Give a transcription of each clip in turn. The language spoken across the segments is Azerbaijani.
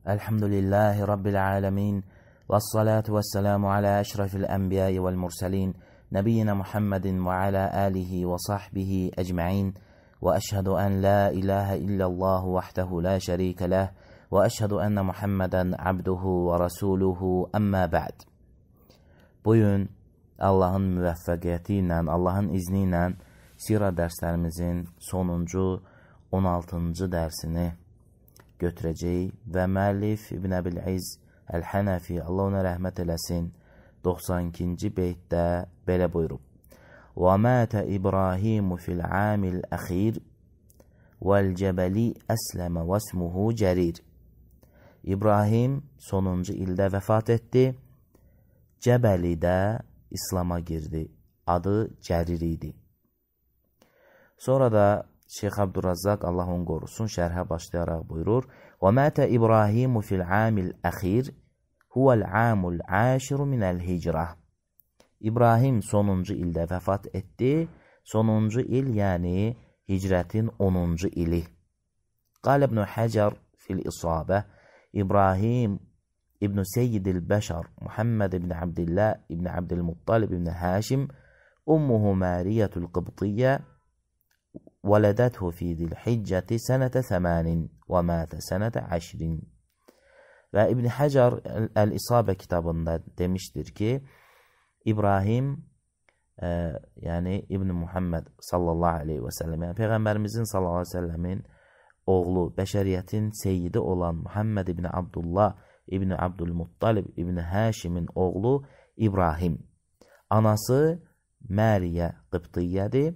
Elhamdülillahi Rabbil alemin. Vessalatu vesselamu ala eşrefil enbiyai vel murselin. Nebiyyina Muhammedin ve ala alihi ve sahbihi ecma'in. Ve eşhedü en la ilahe illallah vahdehu la şerike leh. Ve eşhedü enne Muhammeden abduhu ve rasuluhu emma ba'd. Bugün Allah'ın müvəffəqiyyəti ilə, Allah'ın izni ilə sira dərslərimizin sonuncu 16-cı dərsini götürəcəyik və müəllif İbn Əbil-İz Əl-Hənəfi, Allah ona rəhmət eləsin, 92-ci beytdə belə buyurub: Və mətə İbrahimu fil amil əxir vəl cəbəli əsləmə vəsmuhu cərir. İbrahim sonuncu ildə vəfat etdi, Cəbəlidə İslama girdi, adı Cərir idi. Sonra da Şeyx Abdurrazzaq, Allah onu qorusun, şərhə başlayaraq buyurur: Və mətə İbrahimu fil amil əxir huvəl amul əşiru minəl hicrah. İbrahim sonuncu ildə vəfat etdi, sonuncu il yəni hicrətin 10-cu ili. Qal İbn Həcər fil İsabə: İbrahim İbn Seyyidil Bəşər Muhammed ibn Abdillah ibn Abdülmuttalib ibn Həşim ummuhu Mariyetul Qıbtiyyə vələdəthu fi zilhiccəti sənətə 8 və mətə sənətə 10. Və İbn Həcər Əl-İsabə kitabında demişdir ki, İbrahim yəni İbn Muhammed sallallahu aleyhi və səlləm, yəni Peyğəmbərimizin sallallahu aleyhi və səlləmin oğlu, bəşəriyyətin seyyidi olan Muhammed ibn Abdullah İbn Abdülmuttalib İbn Həşimin oğlu İbrahim. Anası Məriyə Qıbtiyyədir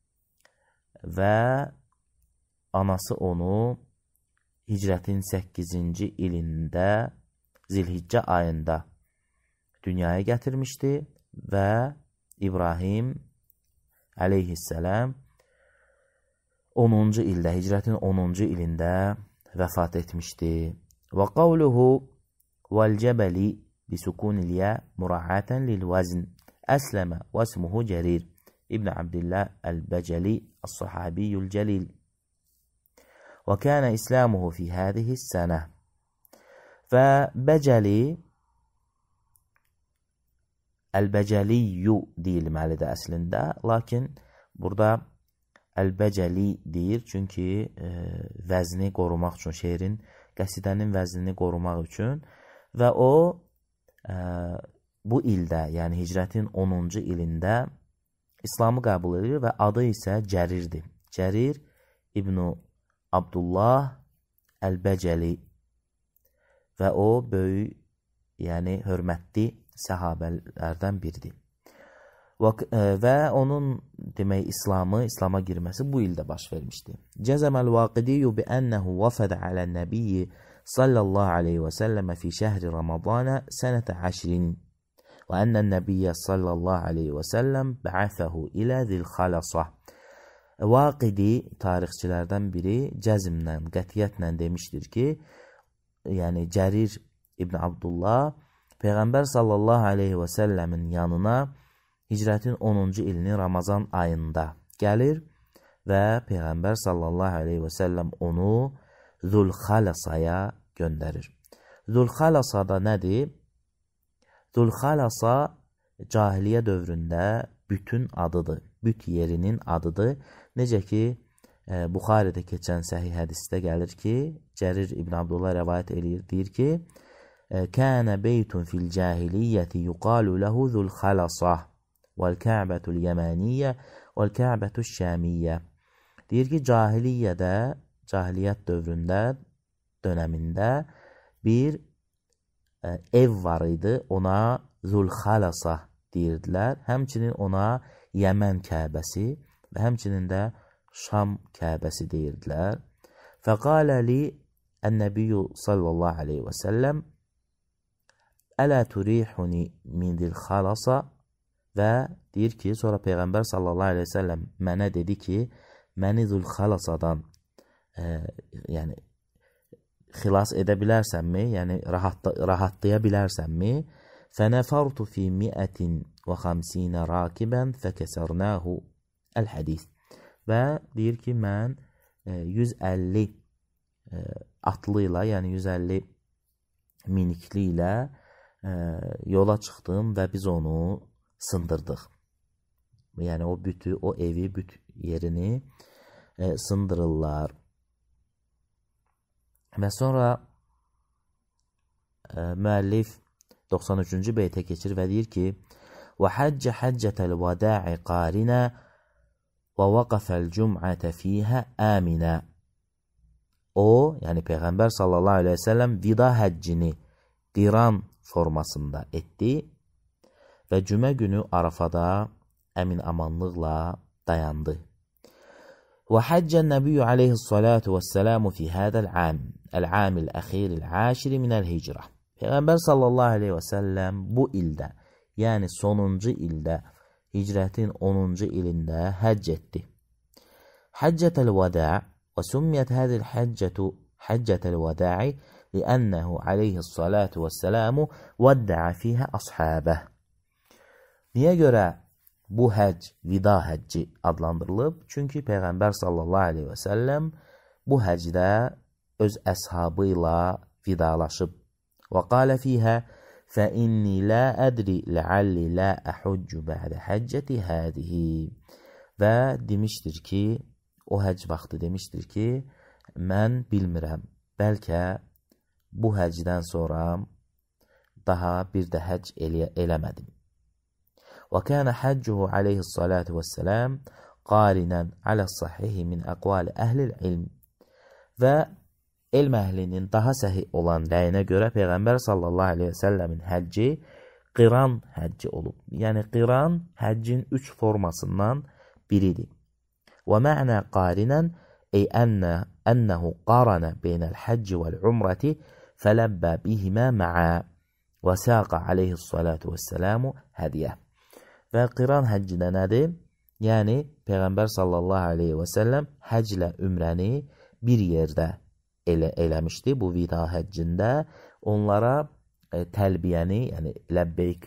və anası onu hicrətin 8-ci ilində Zilhiccə ayında dünyaya gətirmişdi və İbrahim əleyhissələm 10-cu ildə, hicrətin 10-cu ilində vəfat etmişdi. Və qavluhu vəl-cəbəli bisukunil-yə mura'atan lil-vəzn əsləmə vəsmuhu Cərir İbn Abdillah Əl-Bəcəli As-Sahabiyyul Cəlil. Və kənə İslamuhu fi hədihis sənə. Və Bəcəli, Əl-Bəcəliyyu deyilməlidir əslində, lakin burada Əl-Bəcəli deyir, çünki vəzni qorumaq üçün, şeirin, qəsidənin vəznini qorumaq üçün və o bu ildə, yəni hicrətin 10-cu ilində İslamı qəbul edir və adı isə Cərirdir. Cərir İbn Abdullah Əl-Bəcəli və o böyük, yəni hörmətli səhabələrdən biridir. Və onun demək İslama girməsi bu ildə baş vermişdi. Cəzəməl Vaqidiyyu bi ənəhu vəfədə alən nəbiyyi sallallahu aleyhi və səlləmə fi şəhri Ramazana sənətə 10 və ənən nəbiyyə sallallahu aleyhi və səlləm bə'əfəhu ilə zil-xalasa. Vaqidi tarixçilərdən biri cəzmlə, qətiyyətlə demişdir ki, yəni Cərir İbn Abdullah Peyğəmbər sallallahu aleyhi və səlləmin yanına hicrətin 10-cu ilinin Ramazan ayında gəlir və Peyğəmbər sallallahu aleyhi və səlləm onu Zul-Xalasaya göndərir. Zul-Xalasada nədir? Zul-Xalasa cahiliyyə dövründə bütün adıdır, büt yerinin adıdır. Necə ki, Buxaridə keçən səhih hədisdə gəlir ki, Cərir İbn Abdullah rəvayət edir, deyir ki, Kənə beytun fil cahiliyyəti yuqalu ləhu Zul-Xalasa vəl-Kə'bətul yəməniyyə vəl-Kə'bətul şəmiyyə. Deyir ki, cahiliyyət dönəmində bir ev var idi, ona Zul-Xalasa deyirdilər. Həmçinin ona Yəmən Kəbəsi və həmçinin də Şam Kəbəsi deyirdilər. Fəqalə li ən-nəbiyyü sallallahu aleyhi və səlləm Ələ turihuni min Zul-Xalasa və deyir ki, sonra Peyğəmbər sallallahu aleyhi və səlləm mənə dedi ki, məni Zul-Xalasadan yəni xilas edə bilərsənmi, yəni rahatlaya bilərsənmi? Fənəfərtu fi 150 rakibən fəkəsərnəhu əl-hədis. Və deyir ki, mən 150 atlı ilə, yəni 150 minikli ilə yola çıxdım və biz onu sındırdıq. Yəni o bütü, o evi, yerini sındırırlar. Və sonra müəllif 93-cü beytə keçir və deyir ki: "Və həcce həccətəl vəda'i qarinə və vaqafəl cum'ətə fiyhə əminə." O, yəni Peyğəmbər sallallahu aleyhi ve sellem vida həccini qiran formasında etdi və cümə günü Arafada əmin-amanlıqla dayandı. Və həccən nəbiyyü aleyhissalatu vəssəlamu fi hədəl əm, əl-əmil əxiril əşiri minəl hicrə. Peyğəmbər sallallahu aleyhi və səlləm bu ildə, yəni sonuncu ildə, hicrətin 10-cu ilində həcc etdi. Həccətəl vəda' və sümmiyət hədil həccətu həccətəl vəda'i li'ənəhu aleyhissalatu vəssəlamu vəddəə fiyhə əshabəh. Niyə görə bu həcc vida həcci adlandırılıb? Çünki Peyğəmbər sallallahu aleyhi və səlləm bu həcdə öz əshabı ilə vidalaşıb. Və qalə fiyhə فَإِنِّي لَا أَدْرِ لَعَلِّ لَا أَحُجُّ بَعْدَ حَجَّةِ هَذِهِ. Və demişdir ki, o həcc vaxtı demişdir ki, mən bilmirəm, bəlkə bu həcdən sonra daha bir də həcc eləmədim. وَكَانَ حَجُّهُ عَلَيْهِ الصَّلَاةُ وَالسَّلَامُ قَارِنًا عَلَى الصَّحِيحِ مِنْ أَقْوَالِ أَهْلِ الْعِلْمِ. Və elm əhlinin daha səhih olan rəyinə görə Peyğəmbər sallallahu aleyhi və səlləmin həcci qiran həcci olub. Yəni qiran həccin 3 formasından biridir. Və mə'nə qarinən ey ənəhu qarana beynəl həcci vəl-umrəti fələbbə bihimə mə'ə və səqa aleyhissalatu vəssəlamu hədiyə. Və qiran həcci də nədir? Yəni Peyğəmbər sallallahu aleyhi və səlləm həclə ümrəni bir yerdə eləmişdi. Bu vida həccində onlara təlbiyəni, yəni ləbbeyk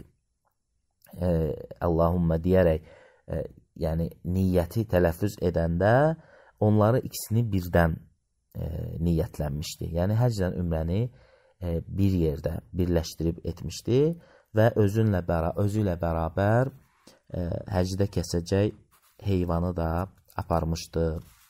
Allahumma deyərək, yəni niyyəti tələffüz edəndə onları ikisini birdən niyyətlənmişdi. Yəni həclə ümrəni bir yerdə birləşdirib etmişdi və özü ilə bərabər həcdə kəsəcək heyvanı da aparmışdı.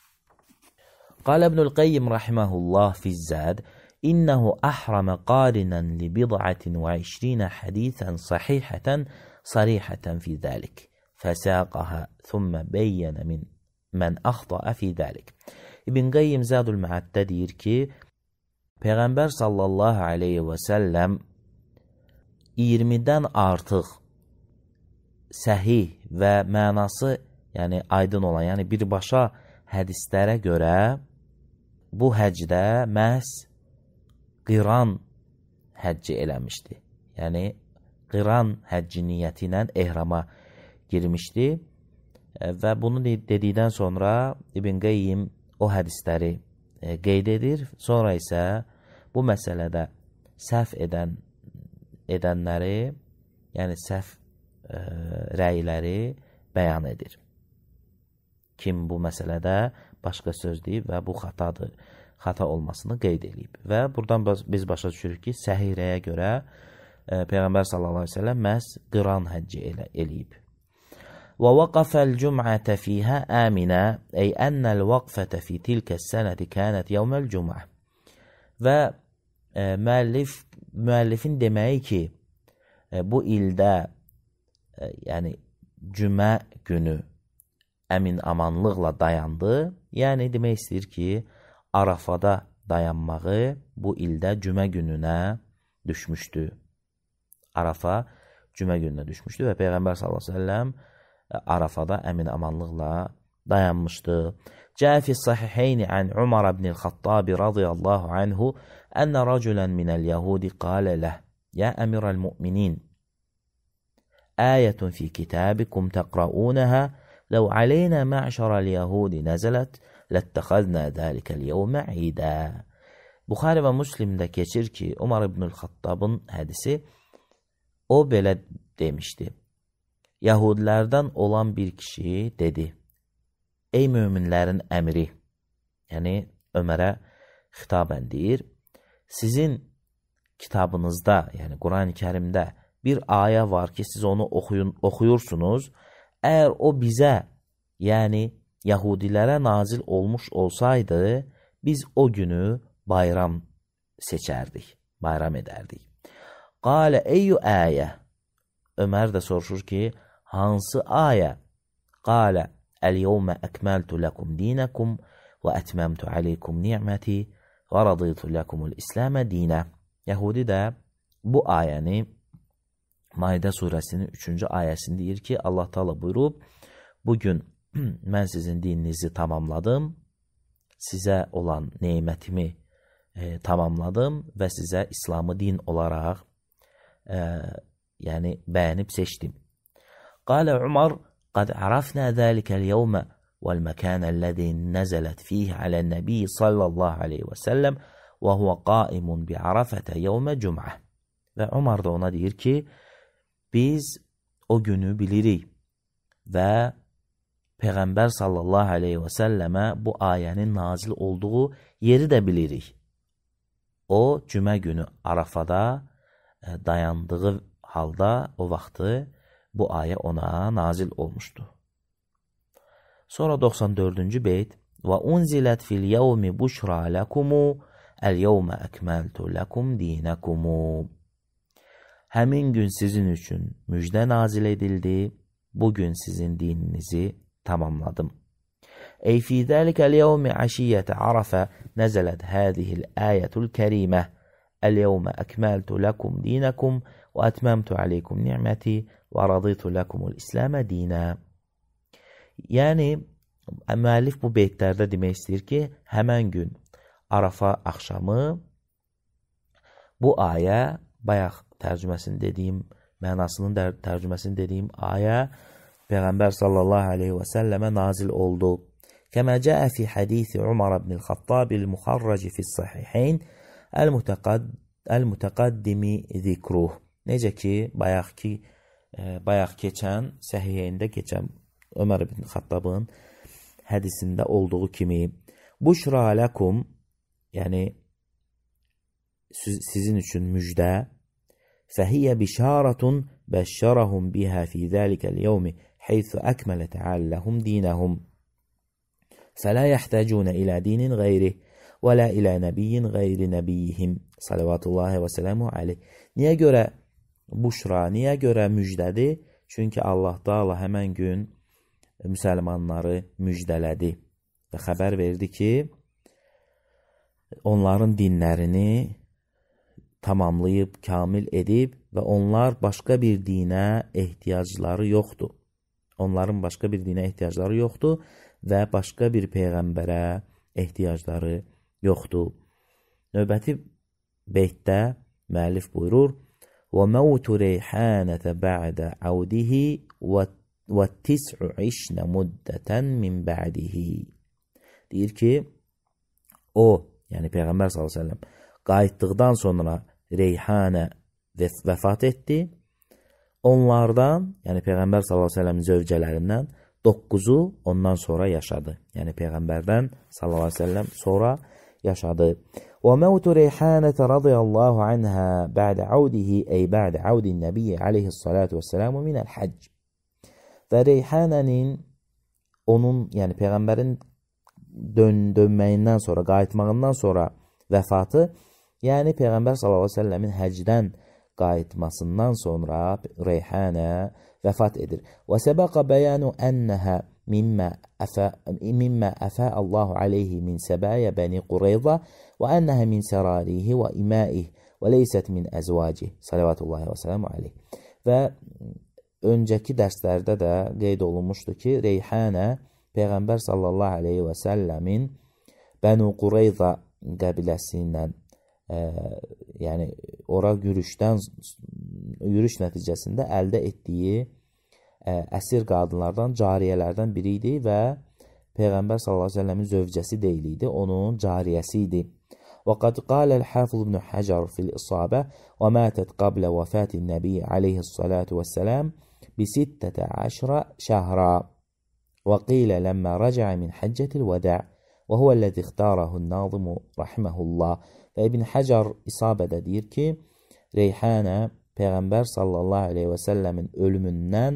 قال ابن القيم رحمه الله في الزاد إنه أحرم قارنا لبضعة وعشرين حديثا صحيحة صريحة في ذلك فساقها ثم بين من أخطأ في ذلك. İbn Qayyim Zadul Ma'addə deyir ki, Peyğəmbər sallallahu aleyhi və səlləm 20-dən artıq səhih və mənası, yəni aydın olan, yəni birbaşa hədislərə görə bu həcdə məhz qiran həcci eləmişdi. Yəni qiran həcci niyyəti ilə ehrama girmişdi və bunu dedikdən sonra İbn Qayyim o hədisləri qeyd edir. Sonra isə bu məsələdə səhv edənləri, yəni səhv rəyləri bəyan edir. Kim bu məsələdə başqa söz deyib və bu xatadır, xata olmasını qeyd edib. Və buradan biz başa düşürük ki, səhih rəyə görə Peyğəmbər sallallahu aleyhi ve sellem məhz qiran həcci eləyib. Və vaqafəl cum'ətə fiyhə əminə ey ənəl vaqfətə fi tilkəs sənəti kənət yevməl cum'ə. Və müəllifin deməyi ki, bu ildə, yəni cümə günü əmin-amanlıqla dayandı. Yəni demək istəyir ki, Arafada dayanmağı bu ildə cümə gününə düşmüşdü. Arafa cümə gününə düşmüşdü və Peyğəmbər sallallahu əleyhi və səlləm Arafada əmin-amanlıqla dayanmışdı. Cəə fi sahiheyni an Umar ibn el-Xattab radiyallahu anhu ənə raculan minəl yahudi qalə ləh ya əmirəl mu'minin ayətun fi kitabikum təqra'unəha لو علينا معشر اليهود نزلت لاتخذنا ذلك اليوم عيدا. Buxari və Müslimdə keçir ki, Umar ibn Xattabın hədisi o belə demişdi. Yahudilərdən olan bir kişi dedi: Ey möminlərin əmiri, yəni Ömərə xitabən deyir, sizin kitabınızda, yəni Quran-ı Kərimdə bir ayə var ki, siz onu oxuyursunuz. Əgər o bizə, yəni Yahudilərə nazil olmuş olsaydı, biz o günü bayram seçərdik, bayram edərdik. Qalə eyyü ayə. Ömər də soruşur ki, hansı ayə? Qalə əl-yevmə əkməltu ləkum dinəkum və ətməmtu aleykum ni'məti və raditu ləkumul İsləmə dinə. Yəhudi də bu ayəni Maidə surəsinin 3-cü ayəsində deyir ki, Allah Teala buyurub, bugün mən sizin dininizi tamamladım, sizə olan neymətimi tamamladım və sizə İslamı din olaraq yəni bəyənib seçdim. Qalə Umar, qad arafna zəlikəl yevmə vəl-məkənə ləzi nəzələt fiyh aləl-nəbi sallallahu aleyhi və səlləm və huvə qaimun bi arafətə yevmə cüm'ə. Və Umar da ona deyir ki, biz o günü bilirik və Peyğəmbər sallallahu aleyhi və səlləmə bu ayənin nazil olduğu yeri də bilirik. O, cümə günü Arafada dayandığı halda o vaxtı bu ayə ona nazil olmuşdu. Sonra 94-cü beyt və unzilət fil yevmi buşra ləkumu əl-yevmə əkməltu ləkum dinəkumu. Həmin gün sizin üçün müjdə nazil edildi, bugün sizin dininizi tamamladım. Ey fi zəlikəl yevmi əşiyyətə Arafə nəzələt hədihil əyətul kərimə əl-yevmə əkməltu ləkum dinəkum və ətməmtu aleykum ni'məti və raditu ləkumul İsləmə dinə. Yəni, müəllif bu beytlərdə demək istəyir ki, həmən gün Arafa axşamı bu ayə, bayaq tərcüməsini dediyim, mənasının tərcüməsini dediyim ayə Peyğəmbər sallallahu aleyhi və səlləmə nazil oldu. Kəmə cəə fi hədisi Umar ibn Xattabil muxarraci fis sahihayn əl-mütəqaddimi zikruh. Necə ki, bayaq keçən, səhihəyində keçən Ömər ibn Xattabın hədisində olduğu kimi, buşra ləkum, yəni sizin üçün müjdə, fəhiyyə bişaratun bəşşərəhum bihə fi zəlikəl yevmi heythu əkmələ təalləhum dinəhum. Fələ yəhtəcunə ilə dinin qeyrih və lə ilə nəbiyyin qeyri nəbiyyihim. Salavatullahi və sələmu aleyh. Niyə görə buşra, niyə görə müjdədir? Çünki Allah Teala həmən gün müsəlmanları müjdələdi və xəbər verdi ki, onların dinlərini tamamlayıb, kamil edib və onlar başqa bir dinə ehtiyacları yoxdur. Onların başqa bir dinə ehtiyacları yoxdur və başqa bir peyğəmbərə ehtiyacları yoxdur. Növbəti beytdə müəllif buyurur, وَمَوْتُ رَيْحَانَةَ بَعْدَ عَوْدِهِ وَالتِّسْعُ عِشْنَ مُدَّةً مِنْ بَعْدِهِ. Deyir ki, o, yəni Peyğəmbər s.ə.v qayıtdıqdan sonra Reyhanə vəfat etdi. Onlardan, yəni Peyğəmbər s.ə.v-in zövcələrindən 9-u ondan sonra yaşadı. Yəni Peyğəmbərdən s.ə.v sonra yaşadı. وَمَوْتُ رَيْحَانَةَ رَضِيَ اللّٰهُ عَنْهَا بَعْدَ عَوْدِهِ اَيْ بَعْدَ عَوْدِ النَّبِيِّ عَلَيْهِ الصَّلَاةُ وَالسَّلَامُ مِنَ الْحَجِّ. Və Reyhanənin, onun, yəni Peyğəmbərin dönməyindən sonra, qayıtmağından sonra vəfatı, yəni Peyğəmbər s.ə.v-in həcdən qayıtmasından sonra Reyhanə vəfat edir. Və səbəqə bəyanu ənəhə mimmə əfə Allahu aleyhi min səbəyə bəni Qureyza və ənəhə min sərarihi və iməih və leysət min əzvacih. Salavatullahi və sələmu aleyh. Və öncəki dərslərdə də qeyd olunmuşdu ki, Reyhanə Peyğəmbər sallallahu aleyhi və səlləmin Bənu Qureyza qəbiləsindən, yəni ora yürüş nəticəsində əldə etdiyi əsir qadınlardan, cariyələrdən biri idi və Peyğəmbər sallallahu aleyhi və səlləmin zövcəsi deyildi, onun cariyəsi idi. وقد قال الحافظ ابن حجر في الإصابة وماتت قبل وفاة النبي عليه الصلاة والسلام ب16 شهرا وقيل لما رجع من حجة الوداع وهو الذي اختاره الناظم رحمه الله. Və İbn Hacar İsabədə deyir ki, Reyhanə Peyğəmbər sallallahu aleyhi və səlləmin ölümündən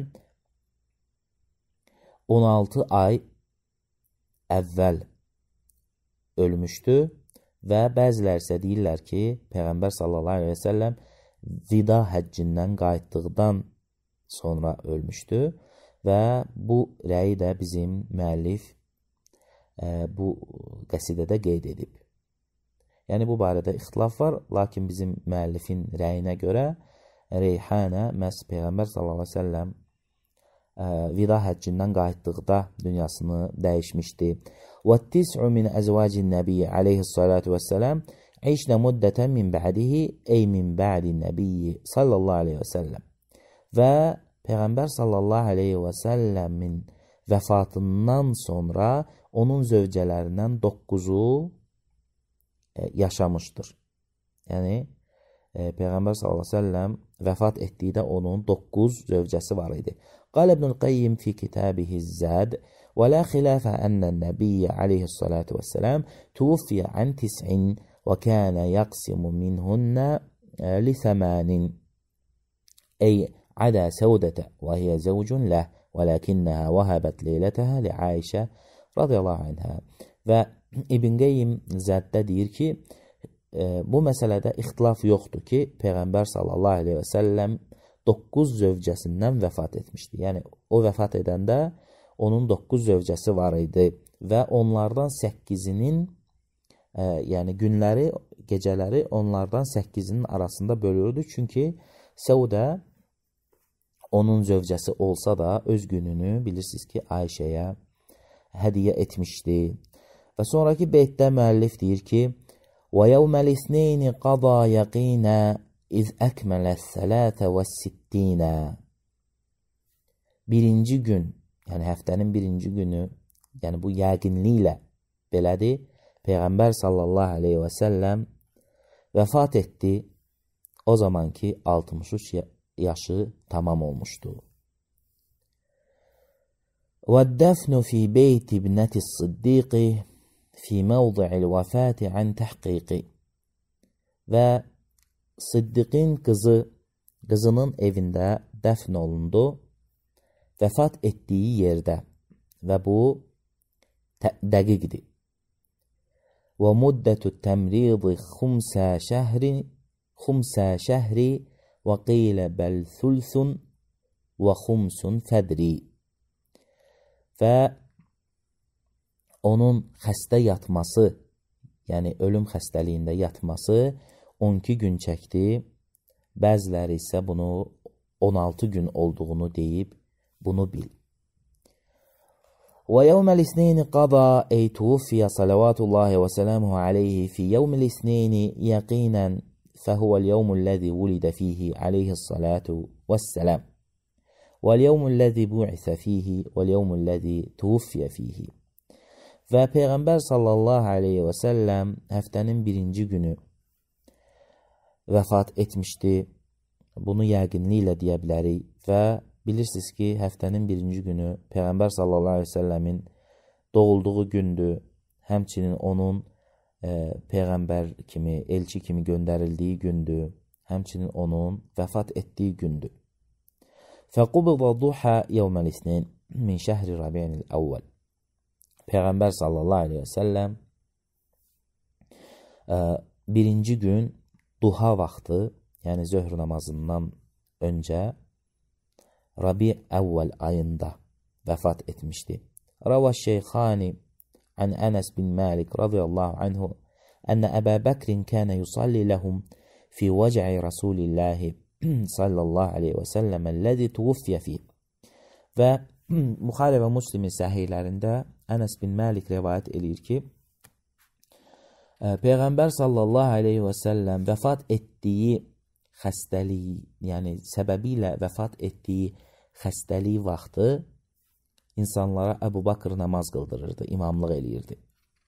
16 ay əvvəl ölmüşdü və bəzilər isə deyirlər ki, Peyğəmbər sallallahu aleyhi və səlləm vida həccindən qayıtdıqdan sonra ölmüşdü və bu rəyi də bizim müəllif bu qəsidədə qeyd edib. Yəni, bu barədə ixtilaf var, lakin bizim müəllifin rəyinə görə Reyhanə məhz Peyğəmbər sallallahu aleyhi və səlləm vida həccindən qayıtdıqda dünyasını dəyişmişdi. وَالتِّسْعُ مِنْ أَزْوَاجِ النَّبِيِّ عَلَيْهِ الصَّلَاةُ وَالسَّلَامِ عِشْنَ مُدَّةً مِنْ بَعْدِهِ أي مِنْ بَعْدِ النَّبِيِّ sallallahu aleyhi və səlləm. Və Peyğəmbər sallallahu aleyhi və səlləmin vəfatından sonra onun zövcələrindən 9-u yaşamışdır. Yəni, Peyğəmbər sallallahu aleyhi və səlləm vəfat etdikdə onun 9 zövcəsi var idi. Qal İbnül Qayyim fi kitabihi Zad və la xilafə ənən nəbiyyə aleyhissalatu vəssalam tuvfiyə ən 9 və kənə yaqsimu minhunnə li 8 ey adə səudətə və hiyə zəvcun ləh və ləkinnəhə vəhəbət leylətəhə li Aişə radiyallahu anhə. Və İbn Qayyim Zaddə deyir ki, bu məsələdə ixtilaf yoxdur ki, Peyğəmbər sallallahu aleyhi və səlləm 9 zövcəsindən vəfat etmişdi. Yəni, o vəfat edəndə onun 9 zövcəsi var idi və onlardan 8-inin, yəni günləri, gecələri onlardan 8-inin arasında bölürdü. Çünki Səudə onun zövcəsi olsa da öz gününü bilirsiniz ki, Ayşəyə hədiyə etmişdi. Və sonraki beytdə müəllif deyir ki, وَيَوْمَ الْإِثْنَيْنِ قَضَى يَقِينًا إِذْ أَكْمَلَ الثَّلَاثَ وَالسِّتِّينَ. Birinci gün, yəni həftənin birinci günü, yəni bu yəqinliklə belədir, Peyğəmbər sallallahu aleyhi və səlləm vəfat etdi, o zaman ki 63 yaşı tamam olmuşdu. وَالدَّفْنُ فِي بَيْتِ ابْنَةِ الصِّدِّيقِ fi mevdi'il vəfati an təhqiqi. Və Siddiqin qızının evində dəfn olundu, vəfat etdiyi yerdə və bu dəqiqdir. Və müddətü təmridi xumsə şəhri və qilə bəl thulthun və xumsun fədri. Və onun xəstə yatması, yəni ölüm xəstəliyində yatması 12 gün çəkdi. Bəziləri isə bunu 16 gün olduğunu deyib, bunu bil. Və yevməl isneyni qada ey tuvfiyə salavatullahi və sələmuhu aleyhi fi yevməl isneyni yəqinən fəhuvəl yevməlləzi vulidə fihi aleyhissalatu vəssələm vəl yevməlləzi bu'isə fihi vəl yevməlləzi tuvfiyə fihi. Və Peyğəmbər sallallahu aleyhi və səlləm həftənin birinci günü vəfat etmişdi. Bunu yəqinliklə deyə bilərik və bilirsiniz ki, həftənin birinci günü Peyğəmbər sallallahu aleyhi və səlləmin doğulduğu gündür. Həmçinin onun Peyğəmbər kimi, elçi kimi göndərildiyi gündür. Həmçinin onun vəfat etdiyi gündür. Fəqubida duha yevməl isnin min şəhri Rabi'nil əvvəl. Peyğəmbər sallallahu aleyhi və səlləm birinci gün duha vaxtı, yəni zöhr namazından öncə Rabi əvvəl ayında vəfat etmişdi. Rava Şeyxani an Ənəs bin Malik radiyallahu anhu ənə Əbə Bəkrin kənə yusalli ləhum fi vəcə'i Rasulillahi sallallahu aleyhi və səlləm əlləzi tuvuffiyə fih. Və Buxari və Müslimin səhihlərində Ənəs bin Malik rivayət edir ki, Peyğəmbər sallallahu aleyhi və səlləm vəfat etdiyi xəstəliyi, yəni səbəbilə vəfat etdiyi xəstəliyi vaxtı insanlara Əbu Bakr namaz qıldırırdı, imamlıq eləyirdi.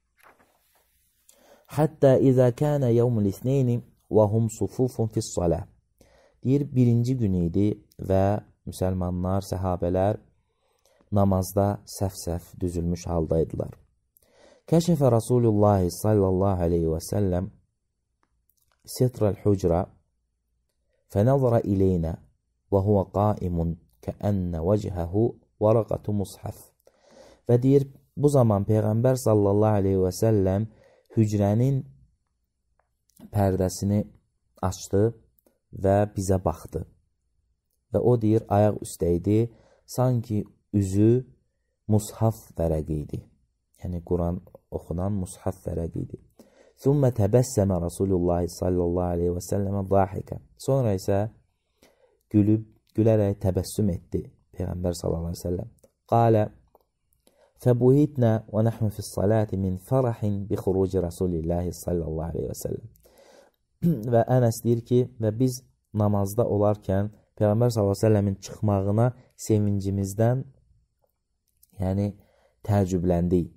Hətta izə kənə yevmül isneyni və hum sufufun fis-salah. Deyir, birinci gün idi və müsəlmanlar, səhabələr namazda səf-səf düzülmüş haldaydılar. Kəşəfə Rasulullah sallallahu aleyhi və səlləm sitrəl-hucra فَنَظَرَ إِلَيْنَا وَهُوَ قَائِمٌ كَأَنَّ وَجْهَهُ وَرَقَةُ مُصْحَفٍ. Və deyir, bu zaman Peyğəmbər sallallahu aleyhi və səlləm hücrənin pərdəsini açdı və bizə baxdı. Və o deyir, ayaq üstə idi, sanki üzü mushaf vərəqi idi. Yəni, Quran oxunan mushaf vərəqi idi. ثُمَّ تَبَسَّمَ رَسُولُ اللّٰهِ sallallahu aleyhi və səlləmə ضَاحِكَ. Sonra isə gülərək təbəssüm etdi Peyğəmbər sallallahu aleyhi və səlləm. قَالَ فَبُهِتْنَا وَنَحْنُ فِي الصَّلَاةِ مِنْ فَرَحٍ بِخُرُوجِ رَسُولِ اللّٰهِ sallallahu aleyhi və səlləm. Və Ənəs deyir ki, və biz namazda olarkən Peyğəmbər sallallahu aleyhi və səlləmin çıxmağına sevincimizdən, yəni təəccübləndik.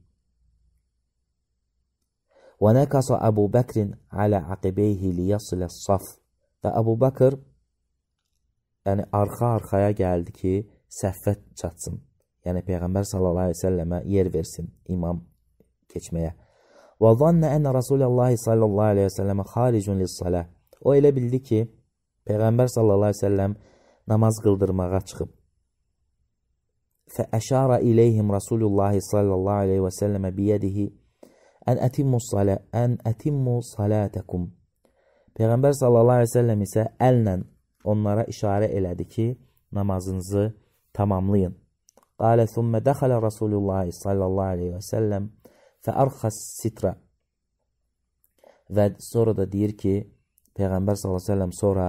وَنَكَصَ أَبُو بَكْرٍ عَلَى عَقِبَيْهِ لِيَصِلَ الصَّفْ. Və Əbu Bakır yəni arxa-arxaya gəldi ki, səhvə çatsın. Yəni Peyğəmbər sallallahu aleyhi və səlləmə yer versin imam keçməyə. وَظَنَّ أَنَّ رَسُولَ اللّٰهِ sallallahu aleyhi və səlləmə خَارِجٌ لِلصَّلَةِ. O elə bildi ki, Peyğəmbər sallallahu aleyhi və səlləm namaz qıldırmağa çıxıb. فَأَشَارَ إِلَيْهِمْ رَسُولُ اللّٰهِ sallallahu aleyhi və səlləmə بِيَدِهِ أَنْ أَتِمُّوا صَلَاتَكُمْ. Peyğəmbər sallallahu aleyhi və səlləm isə əllə onlara işarə elədi ki, namazınızı tamamlayın. قَالَ ثُمَّ دَخَلَ رَسُولُ اللّٰهِ sallallahu aleyhi və səlləm فَأَرْخَ السِّتْرَ. Və sonra da deyir ki, Peyğəmbər sallallahu aleyhi və səlləm sonra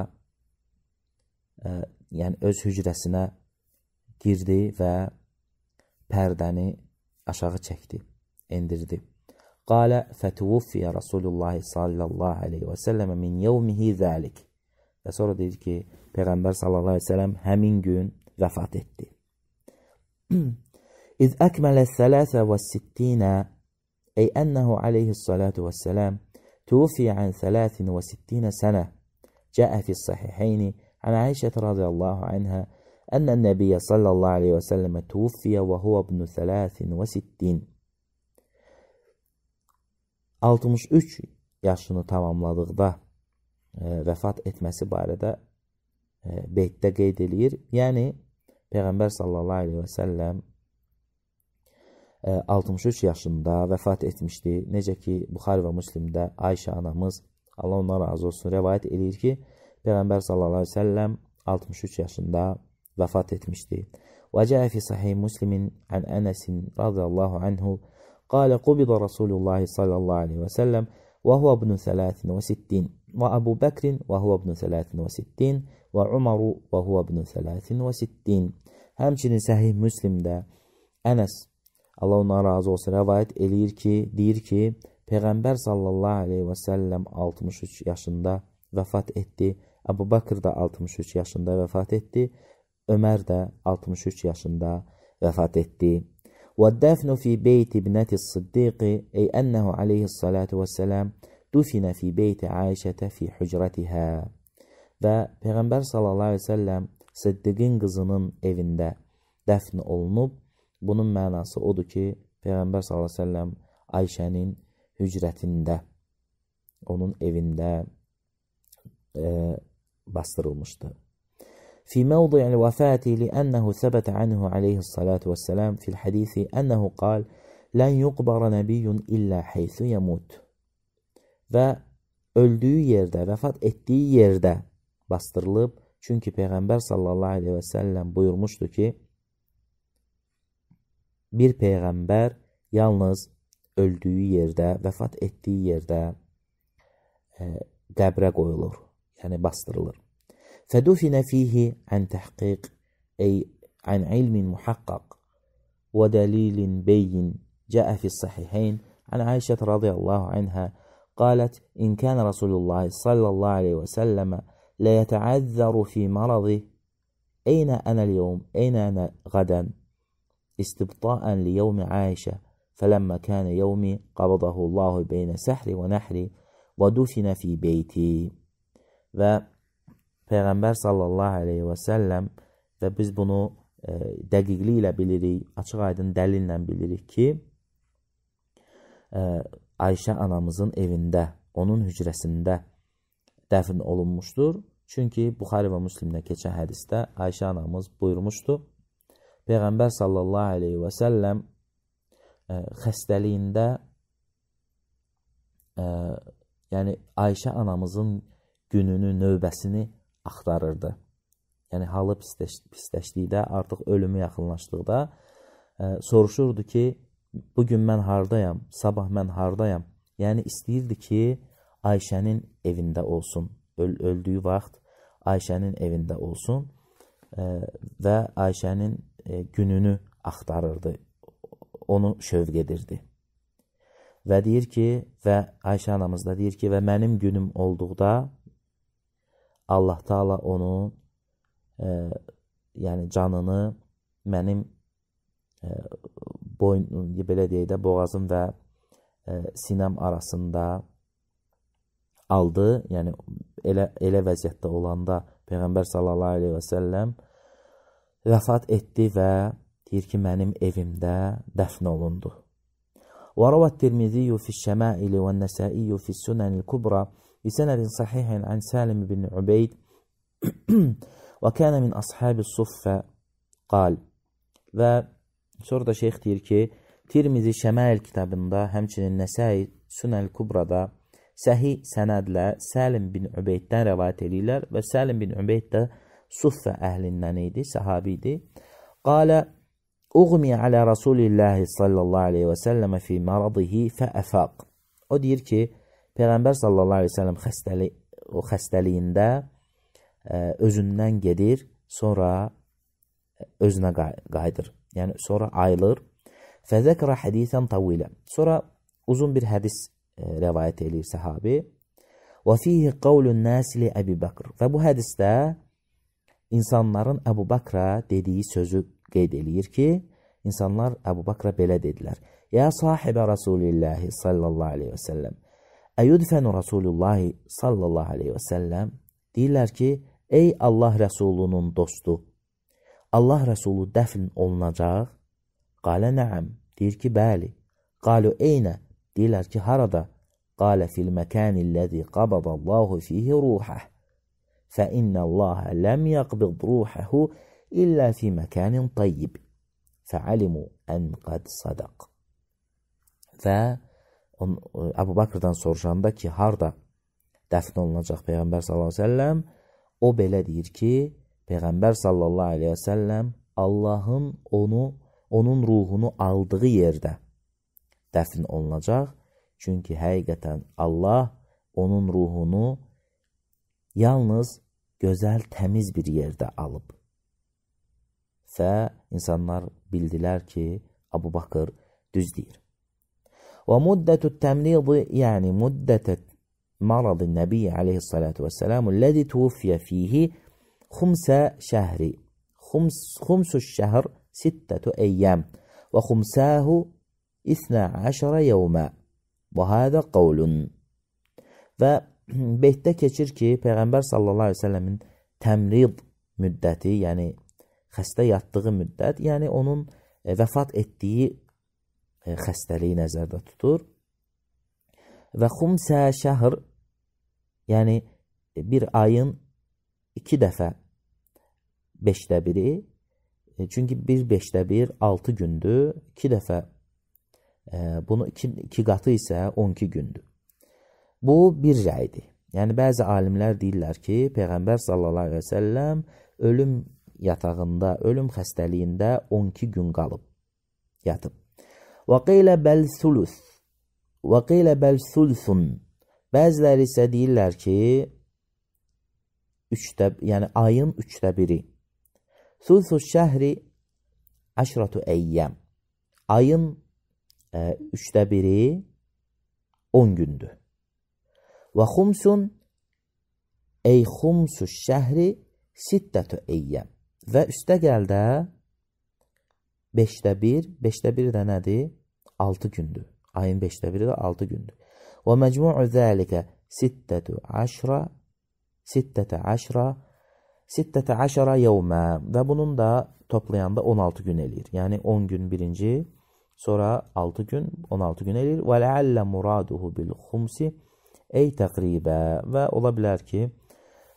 yəni öz hücrəsinə girdi və pərdəni aşağı çəkdi, endirdi. قَالَ فَتُوُفِّيَ رَسُولُ اللّٰهِ sallallahu aleyhi və səlləm min yevmihi zəlik. Və sonra deyir ki, Peyğəmbər sallallahu aleyhi və səlləm həmin gün vəfat etdi. İz əkmələ thələthə və sittinə ey ənəhu aleyhi salatu və səlam tuvufiyə ən thələthin və sittinə sənə cəə fis-sahihəyni ən Ayşə radiyallahu anhə ənə nəbiyyə sallallahu aleyhi və səlləmə tuvufiyə və huvə ibnu thələthin və sittin. 63 yaşını tamamladıqda vəfat etməsi barədə beytdə qeyd edir. Yəni, Peyğəmbər sallallahu aleyhi və səlləm 63 yaşında vəfat etmişdi. Necə ki, Buxari və Müslimdə Ayşə anamız, Allah ondan razı olsun, rəvayət edir ki, Peyğəmbər sallallahu aleyhi və səlləm 63 yaşında vəfat etmişdi. Və cəə fi sahih Müslimin ən Ənəsin radiyallahu anhu قال قبض رسول الله صلى الله عليه وسلم وهو ابن 63 وأبو بكر وهو ابن 63 وعمر وهو ابن 63. Həmçinin Səhih Müslimdə Ənəs, Allah ondan razı olsun, rəvayət eləyir ki, deyir ki, Peyğəmbər sallallahu aleyhi və səlləm 63 yaşında vəfat etdi. Əbu Bakır da 63 yaşında vəfat etdi. Ömər də 63 yaşında vəfat etdi. وَالدَّفْنُ فِي بَيْتِ ابْنَةِ الصِّدِّيقِ أي أنه عليه الصلاة والسلام دُفِنَ في بيت عائشة في حجرتها. Və Peyğəmbər sallallahu aleyhi və səlləm Siddiqin qızının evində dəfn olunub. Bunun mənası odur ki, Peyğəmbər sallallahu aleyhi və səlləm Ayşənin hücrətində, onun evində bastırılmışdı. في موضع الوفاة لأنه ثبت عنه عليه الصلاة والسلام في الحديث أنه قال لن يقبر نبي إلا حيث يموت. Və öldüyü yerdə, vəfat etdiyi yerdə bastırılıb. Çünki Peyğəmbər sallallahu aleyhi və səlləm buyurmuşdu ki, bir Peyğəmbər yalnız öldüyü yerdə, vəfat etdiyi yerdə qəbrə qoyulur, yəni bastırılır. فدفن فيه عن تحقيق أي عن علم محقق ودليل بين جاء في الصحيحين عن عائشة رضي الله عنها قالت إن كان رسول الله صلى الله عليه وسلم لا يتعذر في مرضه أين أنا اليوم أين أنا غدا استبطاء ليوم عائشة فلما كان يومي قبضه الله بين سحر ونحر ودفن في بيتي. Və Peyğəmbər sallallahu aleyhi və səlləm və biz bunu dəqiqliyi ilə bilirik, açıq aydın dəlillə bilirik ki, Ayşə anamızın evində, onun hücrəsində dəfn olunmuşdur. Çünki Buxari və Müslimdə keçən hədisdə Ayşə anamız buyurmuşdu. Peyğəmbər sallallahu aleyhi və səlləm xəstəliyində yəni Ayşə anamızın gününü, növbəsini axtarırdı. Yəni halı pisləşdikdə, artıq ölümü yaxınlaşdıqda soruşurdu ki, bugün mən hardayam, sabah mən hardayam. Yəni istəyirdi ki, Ayşənin evində olsun. Öldüyü vaxt Ayşənin evində olsun və Ayşənin gününü axtarırdı. Onu şövq edirdi. Və deyir ki, və Ayşə anamız da deyir ki, və mənim günüm olduqda Allah Taala onun yəni canını mənim belə deyək də boğazım və sinəm arasında aldı. Yəni elə vəziyyətdə olanda Peyğəmbər sallallahu aleyhi və səlləm vəfat etdi və deyir ki, mənim evimdə dəfn olundu. وروى الترمذي في الشمائل والنسائي في السنن الكبرى بسند صحيح عن سالم بن عبيد وكان من أصحاب الصفة قال. Və sonra da şeyx deyir ki, Tirmizi Şəmail kitabında, həmçinin Nəsai Sünəl Kubrada səhih sənədlə Salim bin Übeyddən rəvayət edirlər və Salim bin Übeyd də Suffə əhlindən idi, səhabi idi. Qalə Uğmi alə Rasulillahi sallallahu aleyhi və səlləmə fi maradihi fəəfaq. O deyir ki, Peyğəmbər sallallahu aleyhi və səlləm xəstəliyində özündən gedir, sonra özünə qayıdır. Yəni, sonra ayılır. Fəzəkra hədisən tavilə. Sonra uzun bir hədis rəvayət edir səhabi. Və fihi qavlun nəsili Əbi Bakr. Və bu hədisdə insanların Əbu Bakra dediyi sözü qeyd edir ki, insanlar Əbu Bakra belə dedilər. Ya sahibə Rasulillahi sallallahu aleyhi və səlləm. Əyudfənu Rasulullahi sallallahu aleyhi və səlləm. Deyirlər ki, ey Allah Rəsulunun dostu, Allah Rəsulu dəfn olunacaq. Qalə nəəm. Deyir ki, bəli. Qalu eynə. Deyirlər ki, harada? Qalə fil məkənilləzi qabadallahu fihi ruhəh. Fəinnəlləhə ləm yəqbid ruhəhu illə fi məkənin tayyib. Fəalimu ən qad sadaq. Və Əbu Bakrdan soruşanda ki, harda dəfn olunacaq Peyğəmbər sallallahu aleyhi və səlləm, o belə deyir ki, Peyğəmbər sallallahu aleyhi və səlləm Allahın onun ruhunu aldığı yerdə dəfn olunacaq. Çünki həqiqətən Allah onun ruhunu yalnız gözəl, təmiz bir yerdə alıb. Və insanlar bildilər ki, Əbu Bakır düz deyir. Və müddətü təmnidi, yəni müddətə marad Nəbi aleyhissalatu vəssəlamu ləzi tuvfiyə fihi xumsə şəhri. Xumsu şəhr sittətü əyyəm və xumsəhu 12 yevmə. Və hədə qavlun. Və beytdə keçir ki, Peyğəmbər sallallahu aleyhi ve səlləmin təmrid müddəti, yəni xəstə yatdığı müddət, yəni onun vəfat etdiyi xəstəliyi nəzərdə tutur. Və xumsə şəhr, yəni bir ayın 2 dəfə 5də biri, çünki 1/5 6 gündür, 2 dəfə bunu 2 qatı isə 12 gündür. Bu bir rəydir. Yəni bəzi alimlər deyirlər ki, Peyğəmbər sallallahu əleyhi və səlləm ölüm yatağında, ölüm xəstəliyində 12 gün qalıb, yatıb. Və qilə bəl thuluth. Və qilə bəl thuluthun. Bəziləri isə deyirlər ki, yəni ayın 1/3. Thuluthu şəhri 10 əyyəm. Ayın 1/3 10 gündür. Və xumsun ey xumsu şəhri 6 əyyəm. Və üstə gəldə 5/1 də nədir? 6 gündür. Ayın 5/1 də 6 gündür. Və məcmu'u zəlikə 16 yevmə. Və bunun da toplayanda 16 gün eləyir. Yəni 10 gün birinci, sonra 6 gün, 16 gün eləyir. Və ləallə muraduhu bil xumsi ey təqribə. Və ola bilər ki,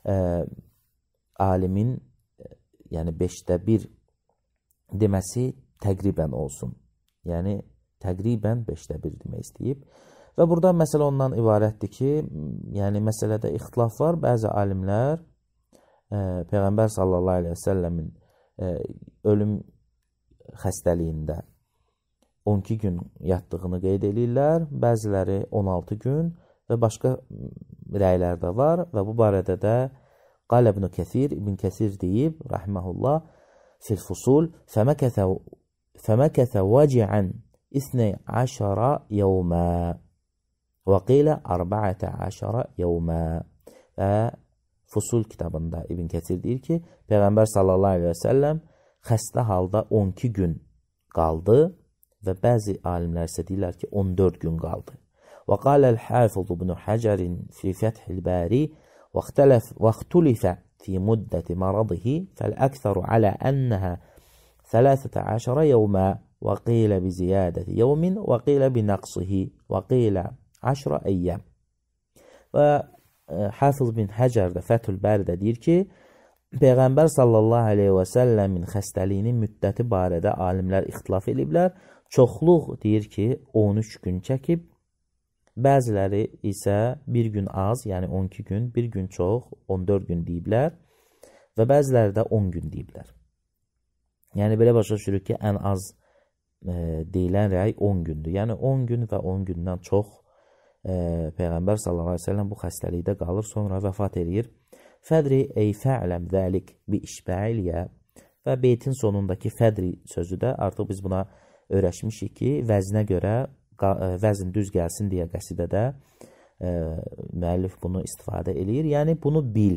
alimin yəni 1/5 deməsi təqribən olsun. Yəni təqribən 1/5 demək istəyib. Və burada məsələ ondan ibarətdir ki, yəni məsələdə ixtilaf var. Bəzi alimlər Peyğəmbər sallallahu əleyhi və səlləmin ölüm xəstəliyində 12 gün yatdığını qeyd edirlər. Bəziləri 16 gün və başqa rəylər də var və bu barədə də Qal İbn Kəsir deyib, rahimehullah, fil fusul فَمَكَثَ وَجِعًا 12 يَوْمًا وَقِيلَ 14 يَوْمًا. Və Fusul kitabında İbn Kəsir deyir ki, Peyğəmbər sallallahu əleyhi və səlləm xəstə halda 12 gün qaldı və bəzi alimlər isə deyirlər ki, 14 gün qaldı. Və qala el-Hafiz İbn Hacer fi Fethül Bari واختلف في مدة مرضه فالأكثر على أنها 13 يوما وقيل بزيادة يوم وقيل بنقصه وقيل 10 أيام. Və Hafiz bin Həcər də Fethül Bəridə deyir ki, Peyğəmbər sallallahu aleyhi və səlləmin xəstəliyinin müddəti barədə alimlər ixtilaf ediblər. Çoxluq deyir ki, 13 gün çəkib, bəziləri isə bir gün az, yəni 12 gün, bir gün çox, 14 gün deyiblər və bəziləri də 10 gün deyiblər. Yəni belə başa düşürük ki, ən az deyilən rəy 10 gündür. Yəni 10 gün və 10 gündən çox Peyğəmbər sallallahu aleyhi ve sellem bu xəstəlikdə qalır, sonra vəfat edir. Fədri ey fə'ləm zəlik bi işbəiliyə və beytin sonundakı fədri sözü də artıq biz buna öyrəşmişik ki, vəznə görə vəzn düz gəlsin deyə qəsidədə müəllif bunu istifadə edir. Yəni bunu bil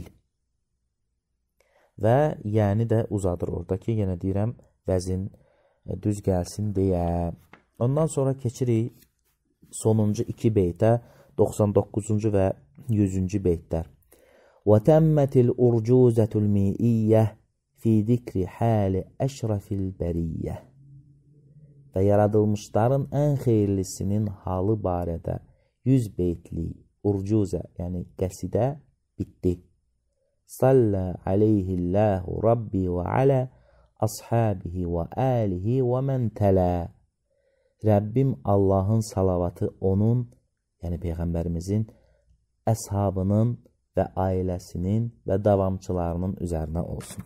və yəni də uzadır oradakı, yenə deyirəm, vəzn düz gəlsin deyə. Ondan sonra keçirik sonuncu 2 beytə, 99-cu və 100-cü beytlər. وَتَمَّتِ الْاُرْجُوزَةُ الْمِئِيَّةِ فِي ذِكْرِ حَالِ أَشْرَفِ الْبَرِيَّةِ. Və yaradılmışların ən xeyirlisinin halı barədə 100 beytli urcuzə, yəni qəsidə bitdi. Sallə aleyhillahu Rabbi və alə ashabihi və alihi və mən tələ. Rəbbim Allahın salavatı onun, yəni Peyğəmbərimizin, əshabının və ailəsinin və davamçılarının üzərinə olsun.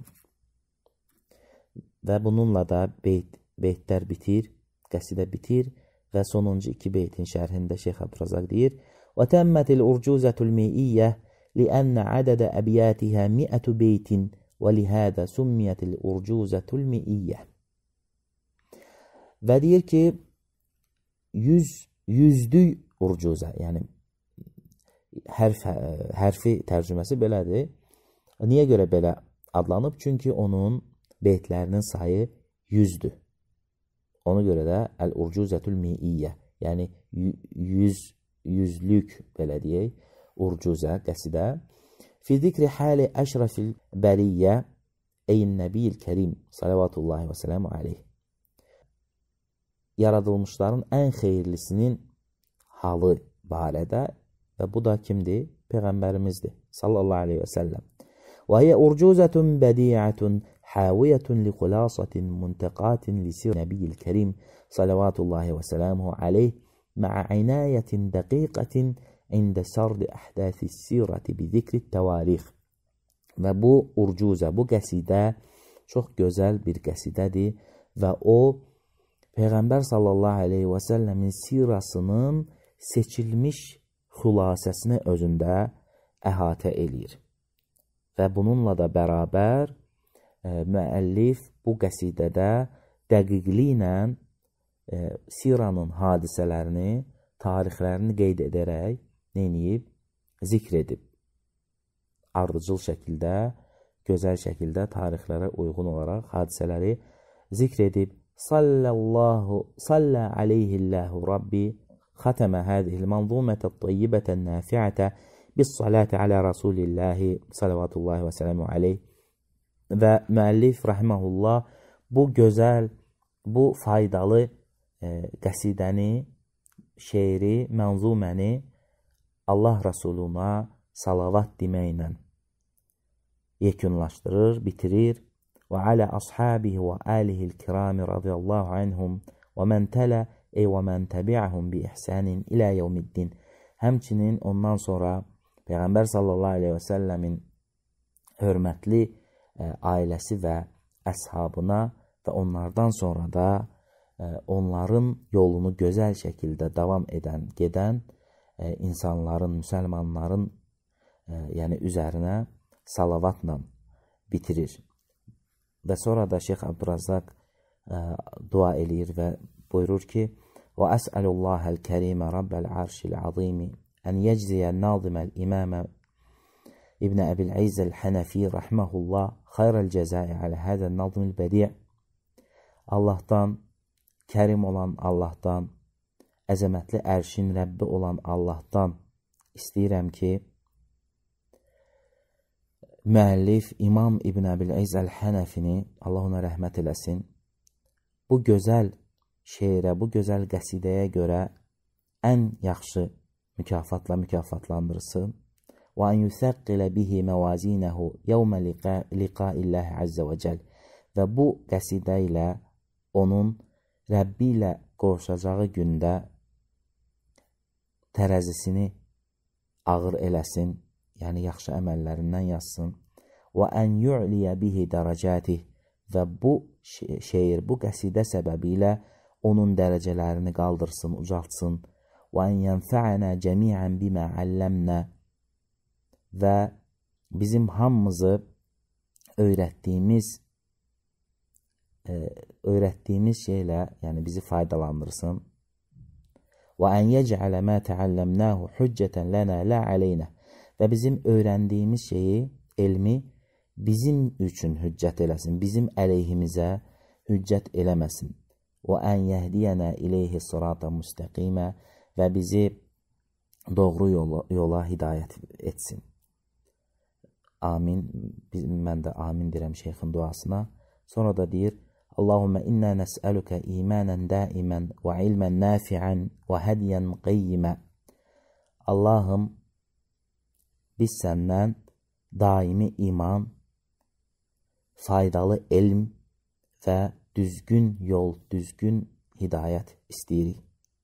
Və bununla da beytlər bitir, qəsidə bitir və sonuncu 2 beytin şərhində Şeyx Abdurrazaq deyir: وَتَمَّتِ الْاُرْجُوزَةُ الْمِئِيَّةِ لِأَنَّ عَدَدَ أَبْيَاتِهَا 100 بَيْتٍ وَلِهَذَا سُمِّيَتِ الْاُرْجُوزَةُ الْمِئِيَّةِ. Və deyir ki, yüzlük urcuzə, yəni hərfi tərcüməsi belədir. Niyə görə belə adlanıb? Çünki onun beytlərinin sayı 100'dür. Ona görə də əl-urcuzətül mi'iyyə, yəni yüzlük belə deyək, urcuzə, qəsidə. Fi zikri hali əşrafil bəriyyə eyn nəbiyyil kərim salavatullahi və sələmu aleyh. Yaradılmışların ən xeyirlisinin halı barədə və bu da kimdir? Peyğəmbərimizdir sallallahu aleyhi və səlləm. Və hiyə urcuzətun bədiyyətun haviyyətun li xulasətin muntəqatin li sir nəbiyyil kərim salavatullahi və sələmuhu aleyh ma'a inayətin dəqiqətin ində sardi əhdəsi sirəti bi zikri təvarix. Və bu urcuzə, bu qəsidə çox gözəl bir qəsidədir və o Peyğəmbər sallallahu aleyhi və səlləmin sirasının seçilmiş xülasəsini özündə əhatə eləyir. Və bununla da bərabər müəllif bu qəsidədə dəqiqliklə siranın hadisələrini, tarixlərini qeyd edərək neyib? Zikr edib. Ardıcıl şəkildə, gözəl şəkildə tarixlərə uyğun olaraq hadisələri zikr edib. Sallə aleyhillahu Rabbi xatəmə hədihil manzumətə tayyibətən nəfiətə bis salati alə Rasulillahi salavatullahi və sələmu aleyh. Və müəllif rahiməhullah bu gözəl, bu faydalı qəsidəni, şeiri, mənzuməni Allah Rasuluna salavat deməklə yekunlaşdırır, bitirir. Və alə ashabihi və alihil kirami radiyallahu anhum və mən tələ və mən təbi'ahum bi ihsanin ilə yevmiddin. Həmçinin ondan sonra Peyğəmbər sallallahu aleyhi və səlləmin hörmətli ailəsi və əshabına və onlardan sonra da onların yolunu gözəl şəkildə davam gedən insanların, müsəlmanların yəni üzərinə salavatla bitirir. Və sonra da Şeyx Abdurrazzaq dua eləyir və buyurur ki: "Və əs'alullahəl kərimə rabbəl arşil azimi ən yecziyən naziməl imamə İbn Əbil İzzəl Hənəfi rahmehullah xayrəl cəzai alə həzəl nazmil bədi'." Allahdan, kərim olan Allahdan, əzəmətli ərşin Rəbbi olan Allahdan istəyirəm ki, müəllif İmam İbn Əbil İzz Əl-Hənəfini, Allah ona rəhmət eləsin, bu gözəl şeirə, bu gözəl qəsidəyə görə ən yaxşı mükafatla mükafatlandırsın. Və ən yüsəqqilə bihi məvazinəhu yevmə liqailləhi əzzə və cəl. Və bu qəsidə ilə onun Rəbbi ilə qovuşacağı gündə tərəzisini ağır eləsin, yəni yaxşı əməllərindən yazsın. Və ən yu'liyə bihi dərəcətih. Və bu şeir, bu qəsidə səbəbilə onun dərəcələrini qaldırsın, ucaltsın. Və ən yənfə'ənə cəmiən bimə əlləmnə. Və bizim hamımızı öyrətdiyimiz şeylə, yəni bizi faydalandırsın. Və ən yec'ələ mə təəlləmnəhu hüccətən lənə lə aleynə. Və bizim öyrəndiyimiz şeyi, elmi bizim üçün hüccət eləsin, bizim əleyhimizə hüccət eləməsin. Və ən yəhdiyənə ileyhi sırata müstəqimə. Və bizi doğru yola hidayət etsin. Amin. Mən də amin deyirəm şeyxin duasına. Sonra da deyir: Allahümmə innə nəsəlükə imanən daimən və ilmən nafiən və hədiyən qeyyimə. Allahım, biz səndən daimi iman, faydalı elm və düzgün yol, düzgün hidayət istəyirik.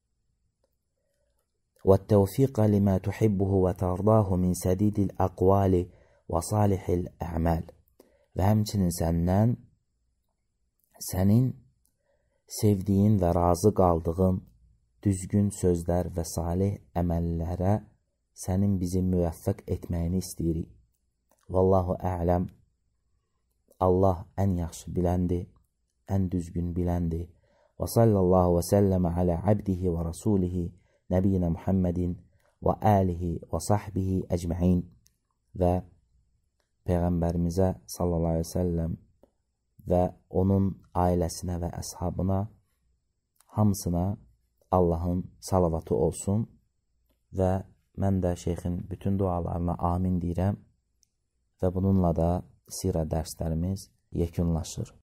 وَالتَّوْفِيقَ لِمَا تُحِبُّهُ وَتَرْضَاهُ مِنْ سَدِيدِ الْأَقْوَالِ وَصَالِحِ الْأَعْمَالِ. Və həmçinin səndən, sənin sevdiyin və razı qaldığın düzgün sözlər və salih əməllərə sənin bizi müvəffəq etməyini istəyirik. Vallahu a'lam. Allah ən yaxşı biləndir, ən düzgün biləndir. Və sallallahu və səlləmə alə abdihi və rasulihi Nəbiyyina Muhammedin və alihi və sahbihi əcməin. Və Peyğəmbərimizə sallallahu aleyhi ve səlləm və onun ailəsinə və əshabına, hamısına Allahın salavatı olsun. Və mən də şeyxin bütün dualarına amin deyirəm. Və bununla da sirə dərslərimiz yekunlaşır.